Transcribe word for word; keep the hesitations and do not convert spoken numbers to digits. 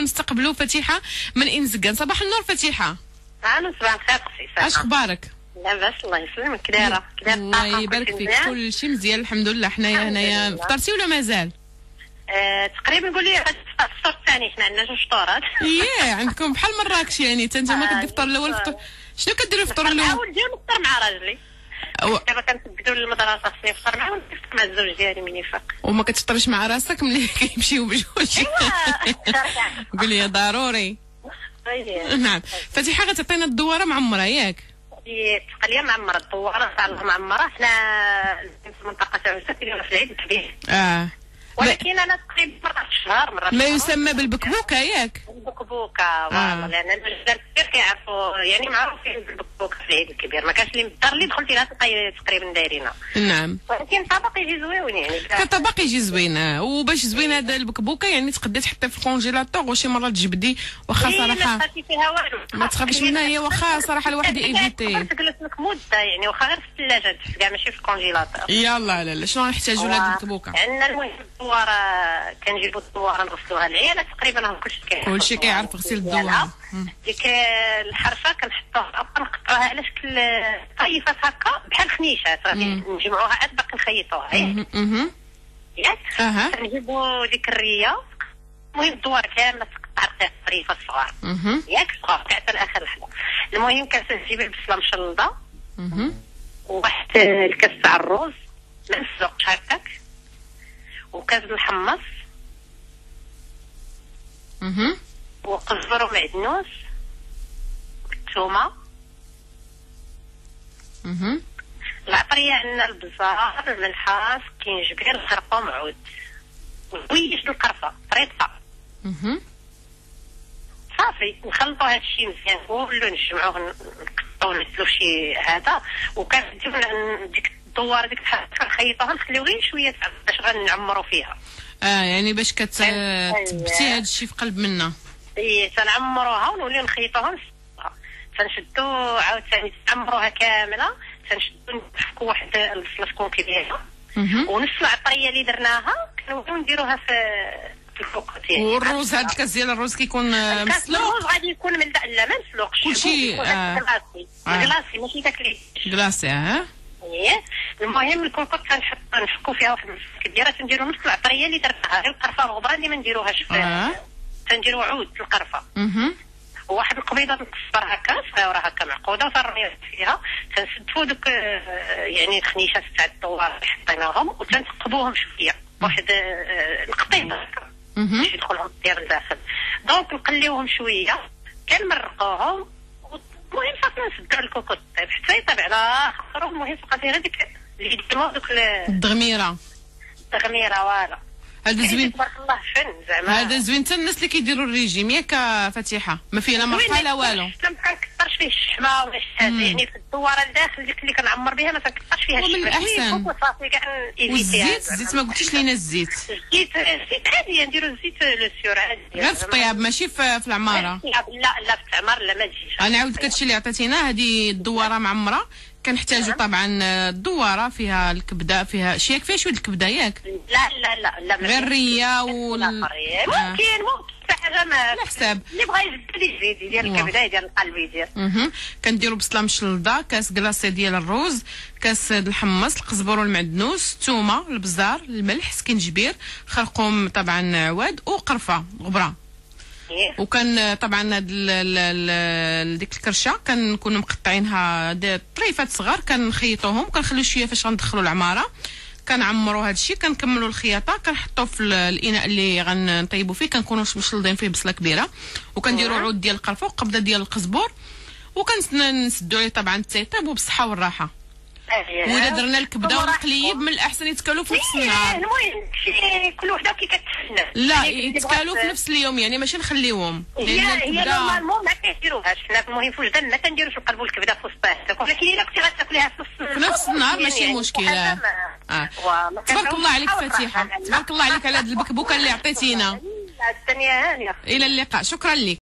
ونستقبلوا فتيحه من انزكان. صباح النور فتيحه. انا صباح الخير قصي. اش اخبارك؟ لاباس الله يسلمك. كي دايره؟ كي دايره؟ الله يبارك فيك. كل شيء مزيان الحمد لله. حنايا هنايا. فطرتي ولا مازال؟ آه، تقريبا قولي الفطور الثاني. حنا عندنا جوج فطورات. ياه عندكم بحال مراكش يعني. انت ما كدير الفطور الاول فطور. شنو كديروا الفطور الاول؟ نحاول ندير نفطر مع راجلي. دابا كنسجلوا للمدرسه خصني نفطر معاه ونفطر مع الزوج ديالي من يفيق. وما كتفطرش مع راسك ملي كيمشيو بجوج؟ قولي ضروري. نعم فتيحه غتعطينا الدواره معمره ياك؟ تقليه معمره. الدواره تاع الله معمره. حنا في المنطقه تاع عزه كيديروها في العيد الكبير. اه ولكن انا تقريبا مره في الشهر مره ما يسمى بالبكبوكه ياك؟ البكبوكه والله. لان الرجال الكبير كيعرفوا يعني معروفين بالبكبوكه في العيد الكبير. ما كانش اللي الدار اللي دخلتي لها تقريبا دايرينها. نعم. ولكن طبق يجي زوين يعني. كطبق يجي زوين. وباش زوين هذا البكبوكه يعني تقدري تحطيه في الكونجيلاتور وشي مره تجبدي. واخا صراحه ما تخافيش منها هي. واخا صراحه الواحد ايفيتي تجلس لك مده يعني. واخا غير في الثلاجه كاع ماشي في الكونجيلاتور. يلا لا لا شنو نحتاجوا لهاد البكبوكه؟ عندنا المهم الدواره. كنجيبوا الدواره نغسلوها. العيالات تقريبا كلشي كيعرف. كلشي كيعرف غسيل الدواره. ديك الحرفه كنحطوها كنقطعوها على شكل طريفات هكا بحال خنيشات. غادي نجمعوها عاد باقي نخيطوها ياك. كنجيبوا ديك الريه. المهم الدوار كامله تقطع طريفات صغار ياك. صغار حتى لاخر لحظه. المهم كنجيب البصله مشلضه وواحد الكاس تاع الروز ما مسلوقش هكاك وكاس الحمص اها وقزبر ومعدنوس والثومه. اها العطريه عندنا البزار الملحه سكينجبير الخرقه ومعود ويش القرفه طريقه. اها صافي نخلطوا هذا الشيء مزيان كله نجمعوه نقطعوا نزلوا شي هذا. وكنديروا ديك الدواره ديك كنخيطوها نخليو غير شويه باش غنعمروا فيها. اه يعني باش كتثبتي هذا الشيء في قلب منا. اي تنعمروها ونوليو نخيطوها نسقوها. تنشدوا عاوتاني تعمروها كامله. تنشدوا نحكوا واحد البصله تكون كبيره ونص العطريه اللي درناها كنوليو نديروها في في الفوق ديالها. والروز هذا الكاس ديال الروز كيكون مسلوق؟ الروز غادي يكون ملدع. لا ما مسلوقش كلشي كلاسي. كلاسي ماشي داك اللي كلاسي. اه ايه. المهم الكوكوط كنحط نحكوا فيها واحد البصله كبيره. تنديروا نص العطريه اللي درتها. غير القرفه الغبره اللي ما نديروهاش في آه. تنديروا عود القرفه. اها وواحد القبيضه الصفر هكا صغيره هكا معقوده وترميها فيها. تنسدفوا دوك يعني الخنيشات تاع الدوار اللي حطيناهم وتنثقبوهم شويه واحد القطيطه هكا باش يدخلهم الطير لداخل. دونك نقليوهم شويه كنمرقوهم. المهم صافي نسدو على الكوكوط طيب حتى يطيب على خاطر. المهم فقط غير ديك اللي يديروا دوك الدغميره. التغميره فوالا. هذا زوين تبارك الله فن زعما. هذا زوين حتى الناس اللي كيديروا الريجيم ياك فتيحه ما فيه لا مرحله لا والو. ما كنكثرش فيه الشحمه ولا الشهاد يعني في الدواره الداخل ديك اللي كنعمر بها ما كنكثرش فيها الشحمه. ومن الاحسن صافي كاع والزيت. الزيت ما قلتيش لينا الزيت. الزيت الزيت عادي نديروا الزيت لو سيور عادي غير في الطياب ماشي في, في العماره. لا لا في العمار لا ما تجيش. انا عاود داكشي اللي عطيتينا هذه الدواره معمره. كنحتاجوا طبعا الدواره فيها الكبده فيها شيك فيها شويه الكبده ياك؟ لا لا لا لا غير الريه وال ممكن ممكن حاجه ما على حساب اللي بغى يزيد يزيد يدير الكبده يدير القلب يدير. اها كنديروا بصله مشلضه كاس كلاصي ديال الروز كاس الحمص القزبر والمعدنوس الثومه البزار الملح سكينجبير خرقوم طبعا عواد وقرفه غبره. وكان طبعا ديك الكرشه كنكونوا مقطعينها طريفات صغار كنخيطوهم كنخليو شويه فاش غندخلوا العماره. كنعمروا هذا الشيء كنكملوا الخياطه كنحطوه في الاناء اللي غنطيبوا فيه. كنكونوا مشلضين فيه بصله كبيره وكنديروا عود ديال القرفه وقبضه ديال القزبور وكنسدوا عليه طبعا التيطيب وبالصحه والراحه. واذا درنا الكبده والقليب من الاحسن يتكالوا في نفس النهار. المهم كل وحده كي كتسنى. لا يتكالوا في نفس اليوم يعني ماشي نخليوهم. هي هي نورمالمون ما كنديروهاش. حنا المهم في وجدان ما كنديروش نقلبوا الكبده في وسطها. ولكن الا كنتي غتاكليها في في نفس النهار ماشي مشكله. اه تبارك الله عليك فتيحه. تبارك الله عليك على هذه البكبوكه اللي عطيتينا. الثانيه هانيه. الى اللقاء. شكرا لك.